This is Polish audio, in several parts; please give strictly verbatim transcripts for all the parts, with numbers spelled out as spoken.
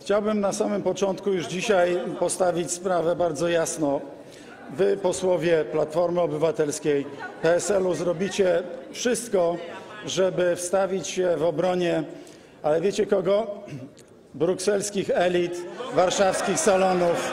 Chciałbym na samym początku już dzisiaj postawić sprawę bardzo jasno. Wy, posłowie Platformy Obywatelskiej, P S L u, zrobicie wszystko, żeby wstawić się w obronie, ale wiecie kogo? Brukselskich elit, warszawskich salonów.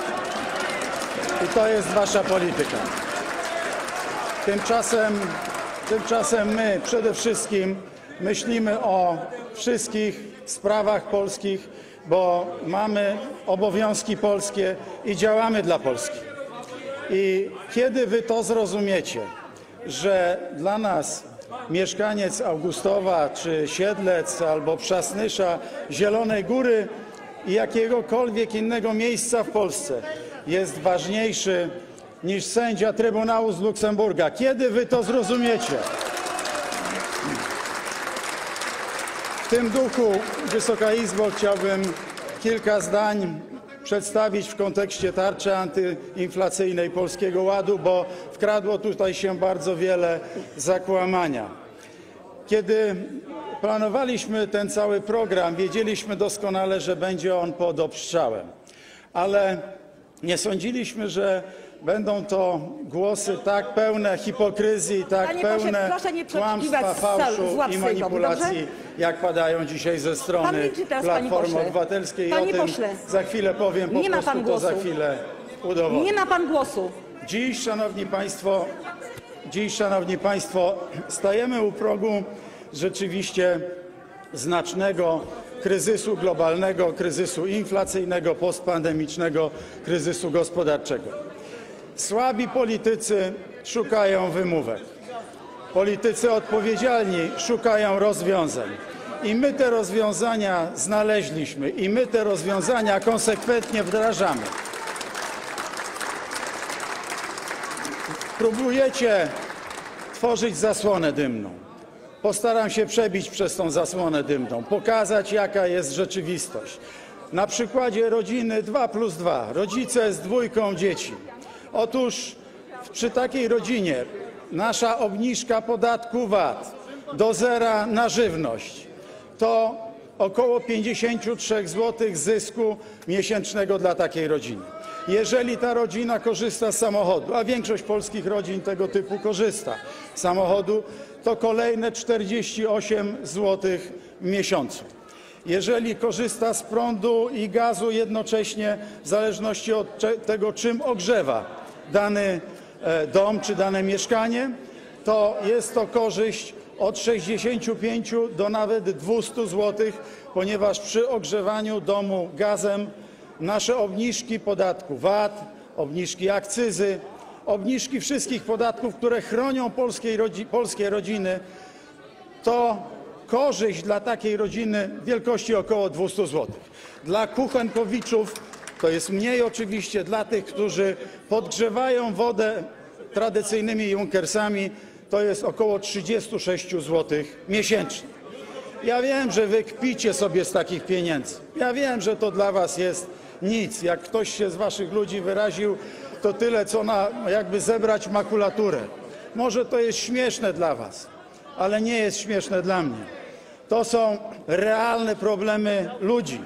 I to jest wasza polityka. Tymczasem, tymczasem my przede wszystkim myślimy o wszystkich sprawach polskich, bo mamy obowiązki polskie i działamy dla Polski. I kiedy wy to zrozumiecie, że dla nas mieszkaniec Augustowa, czy Siedlec, albo Przasnysza, Zielonej Góry i jakiegokolwiek innego miejsca w Polsce jest ważniejszy niż sędzia Trybunału z Luksemburga, kiedy wy to zrozumiecie? W tym duchu, Wysoka Izbo, chciałbym kilka zdań przedstawić w kontekście tarczy antyinflacyjnej Polskiego Ładu, bo wkradło tutaj się bardzo wiele zakłamania. Kiedy planowaliśmy ten cały program, wiedzieliśmy doskonale, że będzie on pod obstrzałem, ale nie sądziliśmy, że będą to głosy tak pełne hipokryzji, tak Panie pełne proszę, nie kłamstwa, fałszu i manipulacji, jak padają dzisiaj ze strony Platformy Obywatelskiej. I o tym za chwilę powiem, po prostu to za chwilę udowodnię. Nie ma pan głosu. Dziś, szanowni państwo, dziś, szanowni państwo, stajemy u progu rzeczywiście znacznego kryzysu globalnego, kryzysu inflacyjnego, postpandemicznego, kryzysu gospodarczego. Słabi politycy szukają wymówek. Politycy odpowiedzialni szukają rozwiązań. I my te rozwiązania znaleźliśmy i my te rozwiązania konsekwentnie wdrażamy. Próbujecie tworzyć zasłonę dymną. Postaram się przebić przez tą zasłonę dymną, pokazać, jaka jest rzeczywistość. Na przykładzie rodziny dwa plus dwa, rodzice z dwójką dzieci. Otóż przy takiej rodzinie nasza obniżka podatku V A T do zera na żywność to około pięćdziesiąt trzy złote zysku miesięcznego dla takiej rodziny. Jeżeli ta rodzina korzysta z samochodu, a większość polskich rodzin tego typu korzysta z samochodu, to kolejne czterdzieści osiem złotych w miesiącu. Jeżeli korzysta z prądu i gazu jednocześnie, w zależności od tego, czym ogrzewa dany dom czy dane mieszkanie, to jest to korzyść od sześćdziesięciu pięciu do nawet dwustu złotych, ponieważ przy ogrzewaniu domu gazem nasze obniżki podatku V A T, obniżki akcyzy, obniżki wszystkich podatków, które chronią polskie rodziny, to korzyść dla takiej rodziny wielkości około dwustu złotych. Dla kuchenkowiczów to jest mniej oczywiście, dla tych, którzy podgrzewają wodę tradycyjnymi junkersami, to jest około trzydziestu sześciu złotych miesięcznie. Ja wiem, że wy kpicie sobie z takich pieniędzy. Ja wiem, że to dla was jest nic. Jak ktoś się z waszych ludzi wyraził, to tyle, co na jakby zebrać makulaturę. Może to jest śmieszne dla was, ale nie jest śmieszne dla mnie. To są realne problemy ludzi.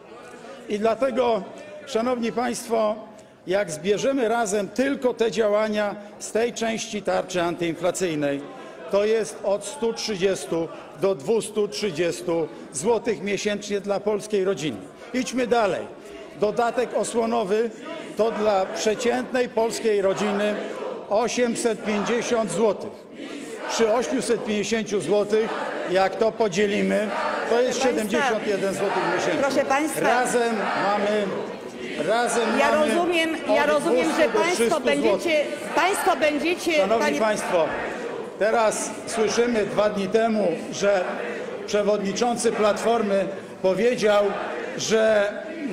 I dlatego, szanowni państwo, jak zbierzemy razem tylko te działania z tej części tarczy antyinflacyjnej, to jest od stu trzydziestu do dwustu trzydziestu złotych miesięcznie dla polskiej rodziny. Idźmy dalej. Dodatek osłonowy to dla przeciętnej polskiej rodziny osiemset pięćdziesiąt złotych. Przy osiemset pięćdziesięciu złotych, jak to podzielimy, to jest siedemdziesiąt jeden złotych miesięcznie. Proszę państwa, razem mamy razem ja mamy rozumiem, ja rozumiem, że państwo będziecie, państwo będziecie. Szanowni panie... państwo, teraz słyszymy dwa dni temu, że przewodniczący Platformy powiedział, że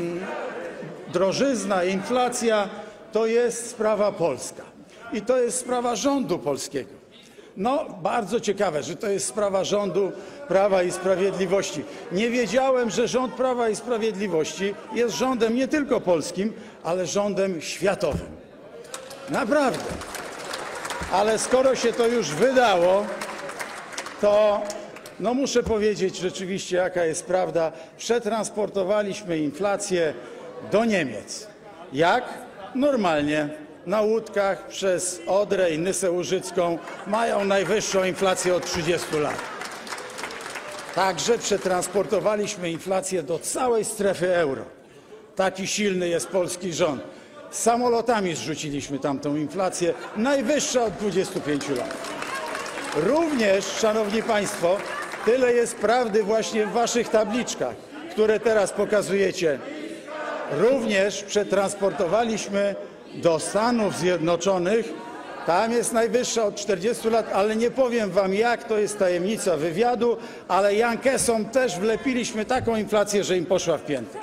drożyzna, inflacja to jest sprawa polska i to jest sprawa rządu polskiego. No, bardzo ciekawe, że to jest sprawa rządu Prawa i Sprawiedliwości. Nie wiedziałem, że rząd Prawa i Sprawiedliwości jest rządem nie tylko polskim, ale rządem światowym. Naprawdę. Ale skoro się to już wydało, to No muszę powiedzieć rzeczywiście, jaka jest prawda. Przetransportowaliśmy inflację do Niemiec. Jak? Normalnie. Na łódkach przez Odrę i Nysę Łużycką mają najwyższą inflację od trzydziestu lat. Także przetransportowaliśmy inflację do całej strefy euro. Taki silny jest polski rząd. Samolotami zrzuciliśmy tamtą inflację, najwyższa od dwudziestu pięciu lat. Również, szanowni państwo, tyle jest prawdy właśnie w waszych tabliczkach, które teraz pokazujecie. Również przetransportowaliśmy do Stanów Zjednoczonych, tam jest najwyższa od czterdziestu lat, ale nie powiem wam jak, to jest tajemnica wywiadu, ale Yankeesom też wlepiliśmy taką inflację, że im poszła w pięty.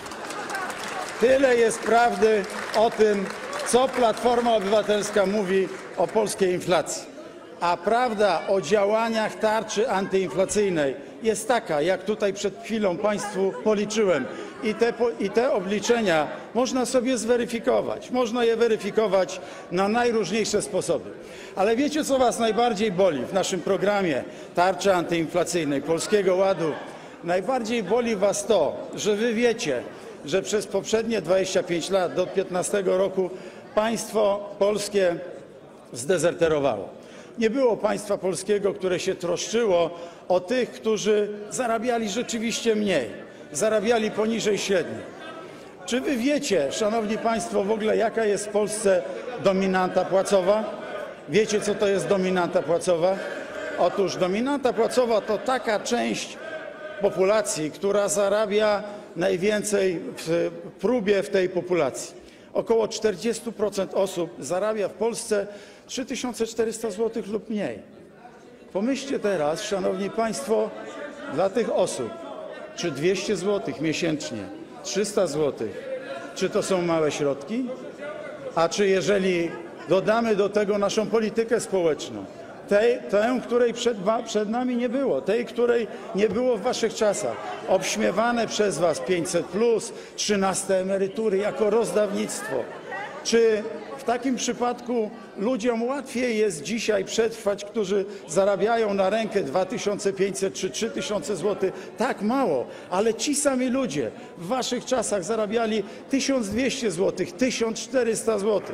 Tyle jest prawdy o tym, co Platforma Obywatelska mówi o polskiej inflacji. A prawda o działaniach tarczy antyinflacyjnej jest taka, jak tutaj przed chwilą państwu policzyłem. I te, I te obliczenia można sobie zweryfikować. Można je weryfikować na najróżniejsze sposoby. Ale wiecie, co was najbardziej boli w naszym programie tarczy antyinflacyjnej, Polskiego Ładu? Najbardziej boli was to, że wy wiecie, że przez poprzednie dwadzieścia pięć lat do piętnastego roku państwo polskie zdezerterowało. Nie było państwa polskiego, które się troszczyło o tych, którzy zarabiali rzeczywiście mniej, zarabiali poniżej średniej. Czy wy wiecie, szanowni państwo, w ogóle jaka jest w Polsce dominanta płacowa? Wiecie, co to jest dominanta płacowa? Otóż dominanta płacowa to taka część populacji, która zarabia najwięcej w próbie w tej populacji. Około czterdzieści procent osób zarabia w Polsce trzy tysiące czterysta złotych lub mniej. Pomyślcie teraz, szanowni państwo, dla tych osób, czy dwieście złotych miesięcznie, trzysta złotych, czy to są małe środki? A czy jeżeli dodamy do tego naszą politykę społeczną, tej, tę, której przed, przed nami nie było, tej, której nie było w waszych czasach, obśmiewane przez was pięćset plus, trzynaste emerytury jako rozdawnictwo, czy w takim przypadku ludziom łatwiej jest dzisiaj przetrwać, którzy zarabiają na rękę dwa tysiące pięćset czy trzy tysiące złotych? Tak mało, ale ci sami ludzie w waszych czasach zarabiali tysiąc dwieście złotych, tysiąc czterysta złotych.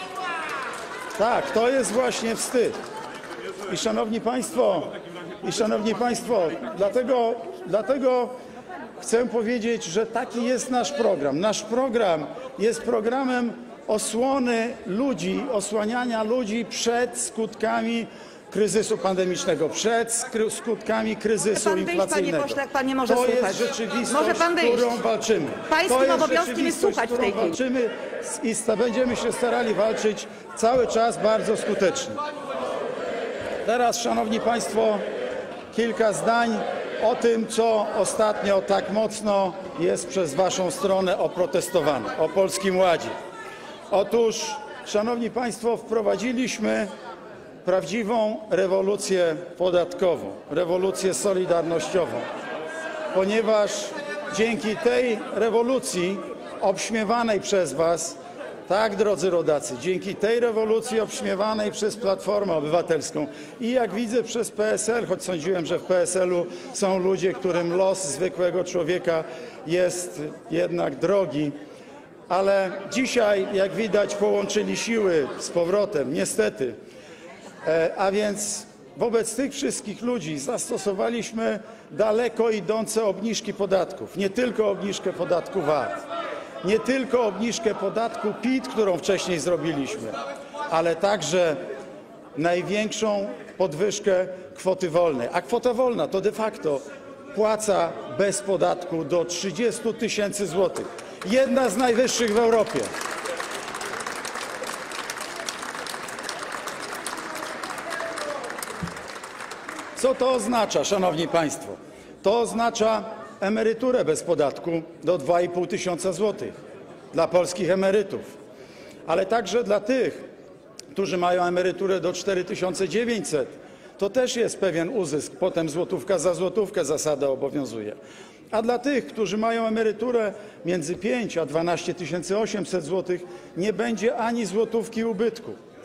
Tak, to jest właśnie wstyd. I szanowni państwo, i szanowni państwo, dlatego, dlatego chcę powiedzieć, że taki jest nasz program. Nasz program jest programem osłony ludzi, osłaniania ludzi przed skutkami kryzysu pandemicznego, przed skutkami kryzysu Pan wyjść, inflacyjnego. panie pośle, jak pan nie może to słuchać. jest rzeczywistość, Może pan wyjść. którą walczymy. Pańskim to jest obowiązkiem jest słuchać w tej którą walczymy i będziemy się starali walczyć cały czas bardzo skutecznie. Teraz, szanowni państwo, kilka zdań o tym, co ostatnio tak mocno jest przez waszą stronę oprotestowane, o Polskim Ładzie. Otóż, szanowni państwo, wprowadziliśmy prawdziwą rewolucję podatkową, rewolucję solidarnościową, ponieważ dzięki tej rewolucji obśmiewanej przez was, tak, drodzy rodacy, dzięki tej rewolucji obśmiewanej przez Platformę Obywatelską i jak widzę przez P S L, choć sądziłem, że w P S L u są ludzie, którym los zwykłego człowieka jest jednak drogi, ale dzisiaj, jak widać, połączyli siły z powrotem, niestety. A więc wobec tych wszystkich ludzi zastosowaliśmy daleko idące obniżki podatków, nie tylko obniżkę podatku V A T, nie tylko obniżkę podatku P I T, którą wcześniej zrobiliśmy, ale także największą podwyżkę kwoty wolnej. A kwota wolna to de facto płaca bez podatku do trzydziestu tysięcy złotych. Jedna z najwyższych w Europie. Co to oznacza, szanowni państwo? To oznacza emeryturę bez podatku do dwa i pół tysiąca złotych dla polskich emerytów, ale także dla tych, którzy mają emeryturę do cztery tysiące dziewięćset. To też jest pewien uzysk, potem złotówka za złotówkę zasada obowiązuje. A dla tych, którzy mają emeryturę między pięć a dwanaście tysięcy osiemset złotych, nie będzie ani złotówki ubytku.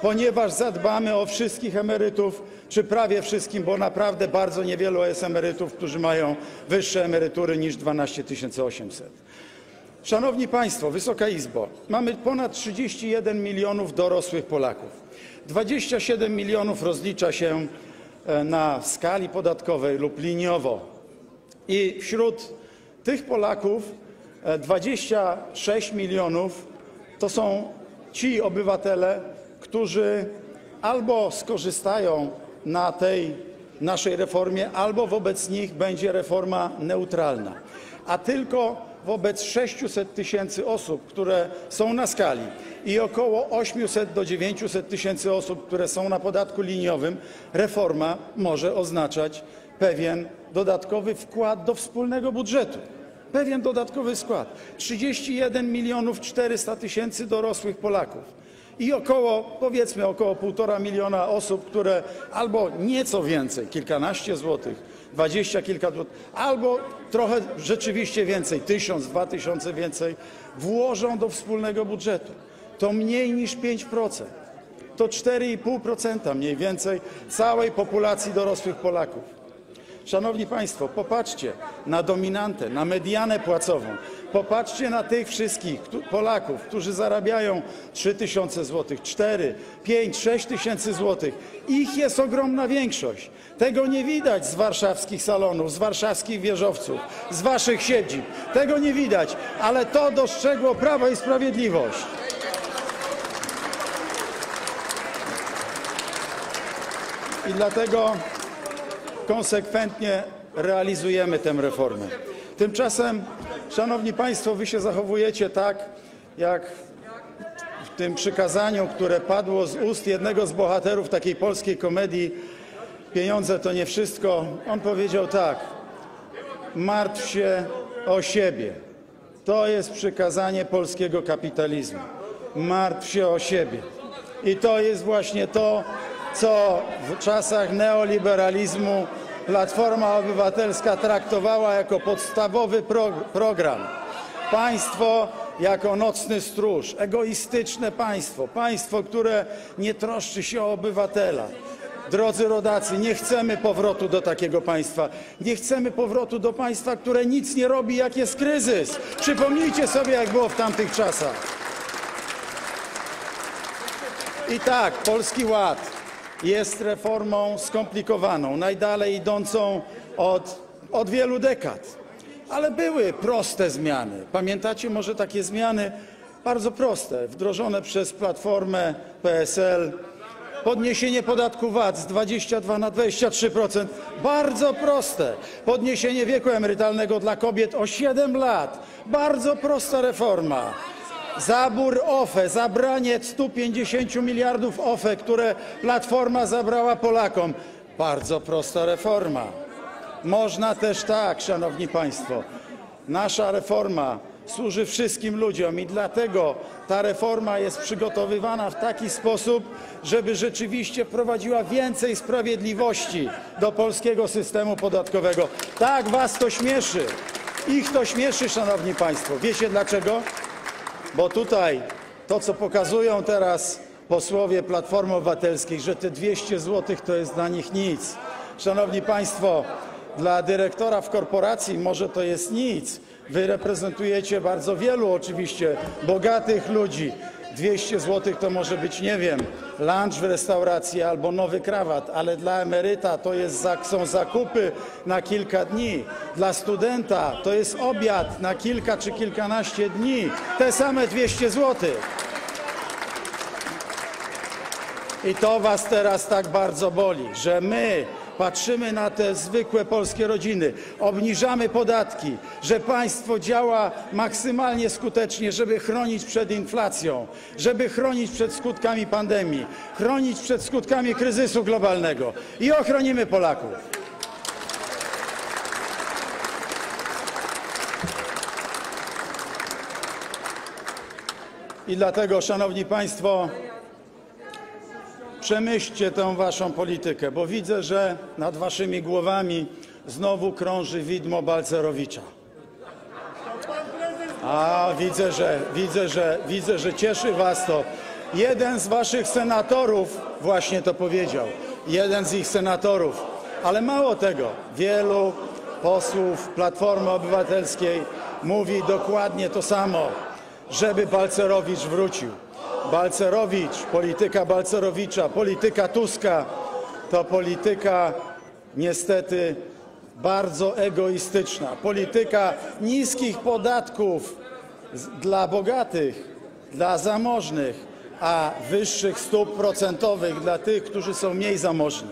ponieważ zadbamy o wszystkich emerytów, czy prawie wszystkim, bo naprawdę bardzo niewielu jest emerytów, którzy mają wyższe emerytury niż dwanaście tysięcy osiemset. Szanowni Państwo, Wysoka Izbo, mamy ponad trzydzieści jeden milionów dorosłych Polaków. dwadzieścia siedem milionów rozlicza się na skali podatkowej lub liniowo. I wśród tych Polaków dwadzieścia sześć milionów to są ci obywatele, którzy albo skorzystają na tej naszej reformie, albo wobec nich będzie reforma neutralna. A tylko wobec sześciuset tysięcy osób, które są na skali, i około osiemset do dziewięciuset tysięcy osób, które są na podatku liniowym, reforma może oznaczać pewien dodatkowy wkład do wspólnego budżetu. Pewien dodatkowy skład. trzydzieści jeden milionów czterysta tysięcy dorosłych Polaków i około, powiedzmy, około półtora miliona osób, które albo nieco więcej, kilkanaście złotych, dwadzieścia kilka złotych, albo trochę rzeczywiście więcej, tysiąc, dwa tysiące więcej, włożą do wspólnego budżetu. To mniej niż pięć procent. To cztery i pół procent mniej więcej całej populacji dorosłych Polaków. Szanowni Państwo, popatrzcie na dominantę, na medianę płacową. Popatrzcie na tych wszystkich Polaków, którzy zarabiają trzy tysiące złotych, cztery, pięć, sześć tysięcy złotych. Ich jest ogromna większość. Tego nie widać z warszawskich salonów, z warszawskich wieżowców, z waszych siedzib. Tego nie widać, ale to dostrzegło Prawo i Sprawiedliwość. I dlatego konsekwentnie realizujemy tę reformę. Tymczasem, szanowni Państwo, wy się zachowujecie tak, jak w tym przykazaniu, które padło z ust jednego z bohaterów takiej polskiej komedii „Pieniądze to nie wszystko”. On powiedział tak: martw się o siebie. To jest przykazanie polskiego kapitalizmu. Martw się o siebie. I to jest właśnie to, co w czasach neoliberalizmu Platforma Obywatelska traktowała jako podstawowy pro program. Państwo jako nocny stróż, egoistyczne państwo, państwo, które nie troszczy się o obywatela. Drodzy rodacy, nie chcemy powrotu do takiego państwa. Nie chcemy powrotu do państwa, które nic nie robi, jak jest kryzys. Przypomnijcie sobie, jak było w tamtych czasach. I tak, Polski Ład jest reformą skomplikowaną, najdalej idącą od, od wielu dekad. Ale były proste zmiany. Pamiętacie może takie zmiany bardzo proste, wdrożone przez Platformę, P S L. Podniesienie podatku V A T z dwudziestu dwóch na dwadzieścia trzy procent. Bardzo proste. Podniesienie wieku emerytalnego dla kobiet o siedem lat. Bardzo prosta reforma. Zabór O F E, zabranie stu pięćdziesięciu miliardów O F E, które Platforma zabrała Polakom. Bardzo prosta reforma. Można też tak, szanowni państwo. Nasza reforma służy wszystkim ludziom i dlatego ta reforma jest przygotowywana w taki sposób, żeby rzeczywiście wprowadziła więcej sprawiedliwości do polskiego systemu podatkowego. Tak, was to śmieszy. Ich to śmieszy, szanowni państwo. Wiecie dlaczego? Bo tutaj to, co pokazują teraz posłowie Platformy Obywatelskiej, że te dwieście złotych to jest dla nich nic. Szanowni państwo, dla dyrektora w korporacji może to jest nic. Wy reprezentujecie bardzo wielu oczywiście bogatych ludzi. dwieście złotych to może być, nie wiem, lunch w restauracji albo nowy krawat, ale dla emeryta to jest, są zakupy na kilka dni. Dla studenta to jest obiad na kilka czy kilkanaście dni. Te same dwieście złotych. I to was teraz tak bardzo boli, że my patrzymy na te zwykłe polskie rodziny, obniżamy podatki, że państwo działa maksymalnie skutecznie, żeby chronić przed inflacją, żeby chronić przed skutkami pandemii, chronić przed skutkami kryzysu globalnego i ochronimy Polaków. I dlatego, szanowni państwo, przemyślcie tę waszą politykę, bo widzę, że nad waszymi głowami znowu krąży widmo Balcerowicza. A widzę, że widzę, że widzę, że cieszy was to. Jeden z waszych senatorów właśnie to powiedział. Jeden z ich senatorów. Ale mało tego, wielu posłów Platformy Obywatelskiej mówi dokładnie to samo, żeby Balcerowicz wrócił. Balcerowicz, polityka Balcerowicza, polityka Tuska to polityka niestety bardzo egoistyczna. Polityka niskich podatków dla bogatych, dla zamożnych, a wyższych stóp procentowych dla tych, którzy są mniej zamożni.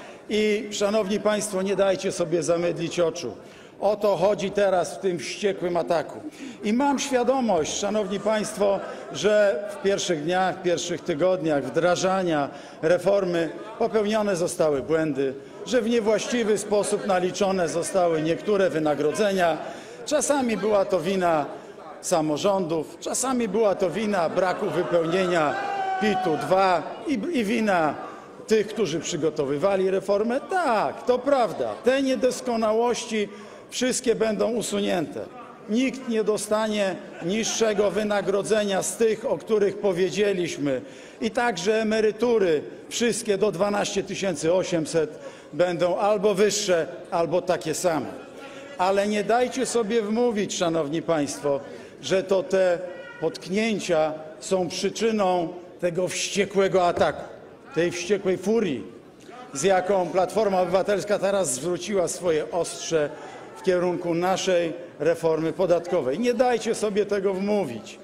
I szanowni państwo, nie dajcie sobie zamydlić oczu. O to chodzi teraz w tym wściekłym ataku. I mam świadomość, szanowni państwo, że w pierwszych dniach, w pierwszych tygodniach wdrażania reformy popełnione zostały błędy, że w niewłaściwy sposób naliczone zostały niektóre wynagrodzenia. Czasami była to wina samorządów, czasami była to wina braku wypełnienia P I T-u dwa i, i wina tych, którzy przygotowywali reformę. Tak, to prawda. Te niedoskonałości wszystkie będą usunięte. Nikt nie dostanie niższego wynagrodzenia z tych, o których powiedzieliśmy. I także emerytury, wszystkie do dwunastu tysięcy osiemset będą albo wyższe, albo takie same. Ale nie dajcie sobie wmówić, szanowni państwo, że to te potknięcia są przyczyną tego wściekłego ataku, tej wściekłej furii, z jaką Platforma Obywatelska teraz zwróciła swoje ostrze w kierunku naszej reformy podatkowej. Nie dajcie sobie tego wmówić.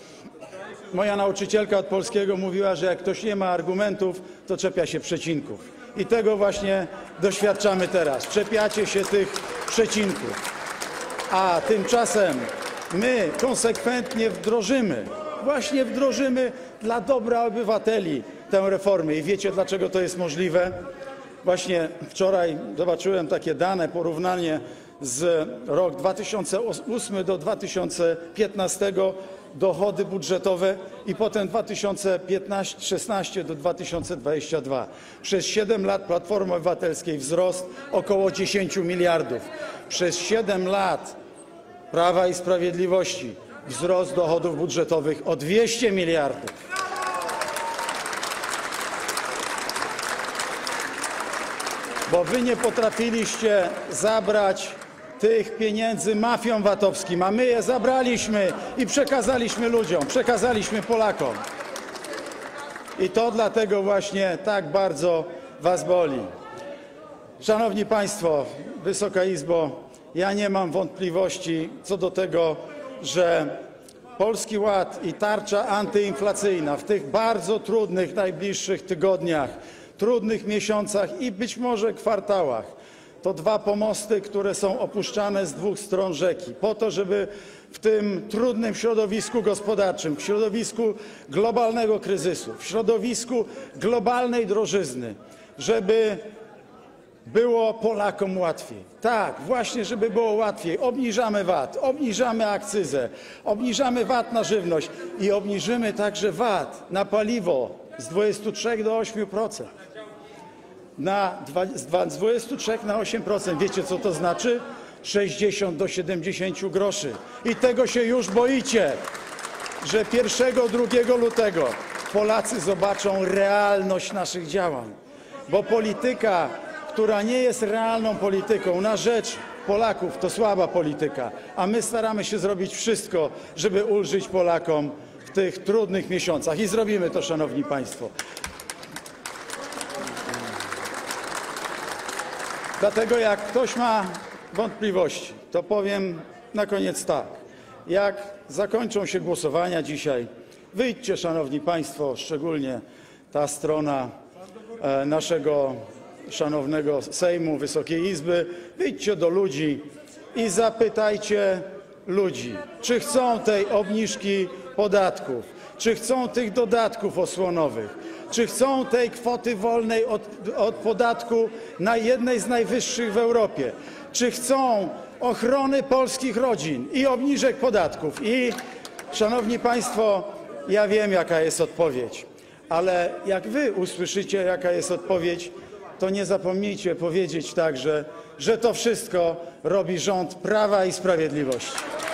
Moja nauczycielka od polskiego mówiła, że jak ktoś nie ma argumentów, to czepia się przecinków. I tego właśnie doświadczamy teraz. Czepiacie się tych przecinków. A tymczasem my konsekwentnie wdrożymy, właśnie wdrożymy dla dobra obywateli tę reformę. I wiecie, dlaczego to jest możliwe? Właśnie wczoraj zobaczyłem takie dane, porównanie z rok dwa tysiące ósmy do dwa tysiące piętnastego, dochody budżetowe i potem dwa tysiące szesnasty do dwa tysiące dwudziestego drugiego. Przez siedem lat Platformy Obywatelskiej wzrost około dziesięć miliardów. Przez siedem lat Prawa i Sprawiedliwości wzrost dochodów budżetowych o dwieście miliardów. Bo wy nie potrafiliście zabrać tych pieniędzy mafiom VAT-owskim, a my je zabraliśmy i przekazaliśmy ludziom, przekazaliśmy Polakom. I to dlatego właśnie tak bardzo was boli. Szanowni państwo, Wysoka Izbo, ja nie mam wątpliwości co do tego, że Polski Ład i tarcza antyinflacyjna w tych bardzo trudnych najbliższych tygodniach, trudnych miesiącach i być może kwartałach to dwa pomosty, które są opuszczane z dwóch stron rzeki, po to, żeby w tym trudnym środowisku gospodarczym, w środowisku globalnego kryzysu, w środowisku globalnej drożyzny, żeby było Polakom łatwiej. Tak, właśnie, żeby było łatwiej. Obniżamy V A T, obniżamy akcyzę, obniżamy V A T na żywność i obniżymy także V A T na paliwo z dwudziestu trzech do ośmiu procent. Na z dwudziestu trzech na osiem procent. Wiecie, co to znaczy? sześćdziesiąt do siedemdziesięciu groszy. I tego się już boicie, że pierwszego drugiego lutego Polacy zobaczą realność naszych działań. Bo polityka, która nie jest realną polityką na rzecz Polaków, to słaba polityka. A my staramy się zrobić wszystko, żeby ulżyć Polakom w tych trudnych miesiącach. I zrobimy to, szanowni państwo. Dlatego jak ktoś ma wątpliwości, to powiem na koniec tak. Jak zakończą się głosowania dzisiaj, wyjdźcie, szanowni państwo, szczególnie ta strona e, naszego szanownego Sejmu, Wysokiej Izby, wyjdźcie do ludzi i zapytajcie ludzi, czy chcą tej obniżki podatków, czy chcą tych dodatków osłonowych, czy chcą tej kwoty wolnej od, od podatku na jednej z najwyższych w Europie, czy chcą ochrony polskich rodzin i obniżek podatków. I, szanowni państwo, ja wiem, jaka jest odpowiedź, ale jak wy usłyszycie, jaka jest odpowiedź, to nie zapomnijcie powiedzieć także, że to wszystko robi rząd Prawa i Sprawiedliwości.